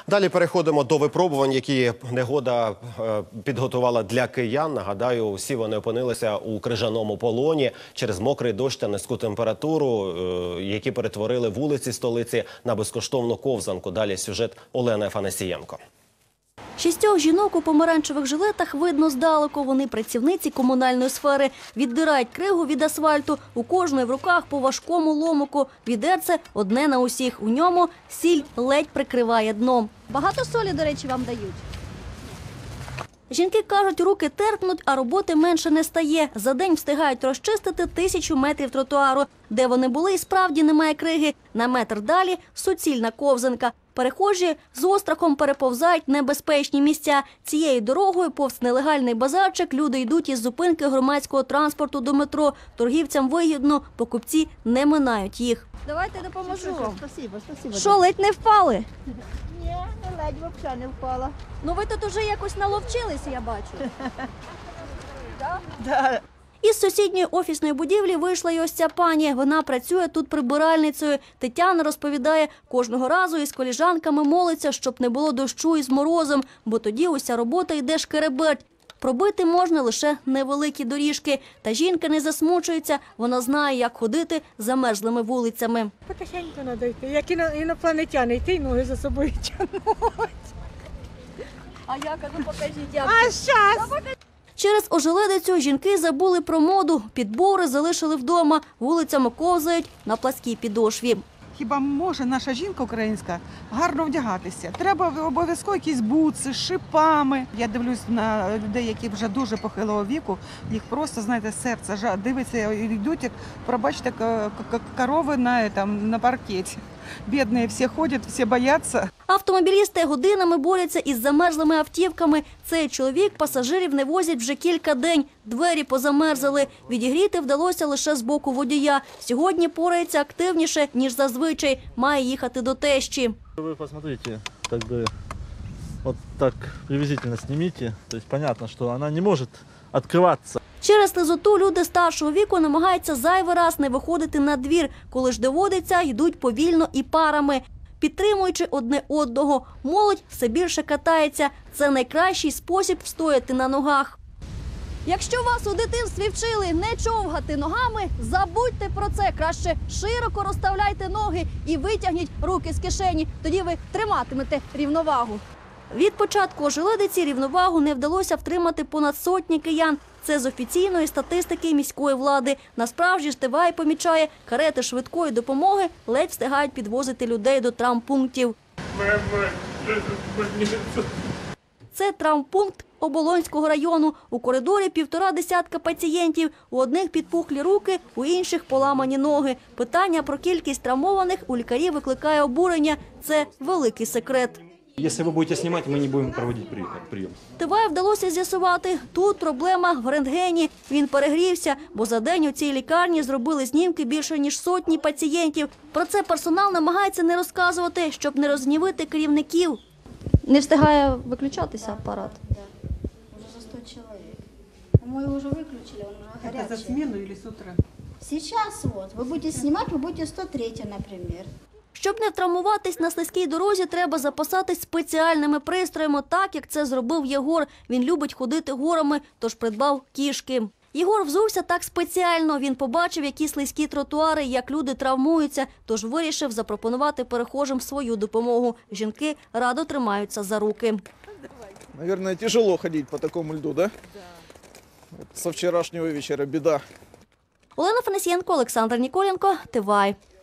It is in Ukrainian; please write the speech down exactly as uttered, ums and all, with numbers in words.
Далі переходимо до випробувань, які негода підготувала для киян. Нагадаю, всі вони опинилися у крижаному полоні через мокрий дощ та низьку температуру, які перетворили вулиці столиці на безкоштовну ковзанку. Далі сюжет Олени Афанасієнко. Шістьох жінок у помаранчевих жилетах видно здалеку. Вони працівниці комунальної сфери. Віддирають кригу від асфальту. У кожної в руках по важкому ломику. Відерце одне на усіх. У ньому сіль ледь прикриває дно. Багато солі, до речі, вам дають? Жінки кажуть, руки терпнуть, а роботи менше не стає. За день встигають розчистити тисячу метрів тротуару. Де вони були, і справді немає криги. На метр далі – суцільна ковзанка. Перехожі з острахом переповзають небезпечні місця. Цією дорогою повз нелегальний базарчик люди йдуть із зупинки громадського транспорту до метро. Торгівцям вигідно, покупці не минають їх. Давайте допоможу вам. Спасибо, спасибо. Що, ледь не впали? Ні, ледь взагалі не впала. Ну ви тут уже якось наловчилися, я бачу. Да. Із сусідньої офісної будівлі вийшла й ось ця пані. Вона працює тут прибиральницею. Тетяна розповідає, кожного разу із коліжанками молиться, щоб не було дощу із морозом, бо тоді уся робота йде шкереберть. Пробити можна лише невеликі доріжки. Та жінка не засмучується, вона знає, як ходити замерзлими вулицями. Потихеньку треба йти, як інопланетяни, йти і ноги за собою тягнуть. А я кажу, покажіть, як. А щас! Через ожеледицю жінки забули про моду. Підбори залишили вдома, вулицями ковзають на пласкій підошві. Хіба може наша жінка українська гарно вдягатися? Треба обов'язково якісь бутси з шипами. Я дивлюсь на людей, які вже дуже похилого віку, їх просто, знаєте, серце дивиться, йдуть, як, пробачте, корови на, там, на паркеті. Бідні всі ходять, всі бояться. Автомобілісти годинами борються із замерзлими автівками. Цей чоловік пасажирів не возять вже кілька день. Двері позамерзли. Відігріти вдалося лише з боку водія. Сьогодні порається активніше, ніж зазвичай. Має їхати до тещі. Ви посмотрите, как бы, вот так приблизительно снимите. То есть понятно, что она не может открываться. Через слизоту люди старшого віку намагаються зайвий раз не виходити на двір. Коли ж доводиться, йдуть повільно і парами, підтримуючи одне одного. Молодь все більше катається. Це найкращий спосіб встояти на ногах. Якщо вас у дитинстві вчили не човгати ногами, забудьте про це. Краще широко розставляйте ноги і витягніть руки з кишені. Тоді ви триматимете рівновагу. Від початку ожеледиці рівновагу не вдалося втримати понад сотні киян. Це з офіційної статистики міської влади. Насправді ж ТВА помічає, карети швидкої допомоги ледь встигають підвозити людей до травмпунктів. Це травмпункт Оболонського району. У коридорі півтора десятка пацієнтів. У одних підпухлі руки, у інших поламані ноги. Питання про кількість травмованих у лікарів викликає обурення. Це великий секрет. Если вы будете снимать, мы не будем проводить прием. ТВА вдалося з'ясувати, тут проблема в рентгені. Він перегрівся, бо за день у цій лікарні зробили знімки більше ніж сотні пацієнтів. Про це персонал намагається не розказувати, щоб не розгнівити керівників. Не встигає виключатися апарат? Да, уже за сто человек. Мы его уже выключили, он уже горячий. Это за смену или с утра? Сейчас вот, вы будете снимать, вы будете сто третий, например. Щоб не травмуватись на слизькій дорозі, треба запасатись спеціальними пристроями, так як це зробив Єгор. Він любить ходити горами, тож придбав кішки. Єгор взувся так спеціально. Він побачив, які слизькі тротуари, як люди травмуються, тож вирішив запропонувати перехожим свою допомогу. Жінки радо тримаються за руки. Наверное, тяжело ходить по такому льду, да? Да. Со вчерашнего вечера беда. Олена Афанасієнко, Олександр Ніколенко, ТВА.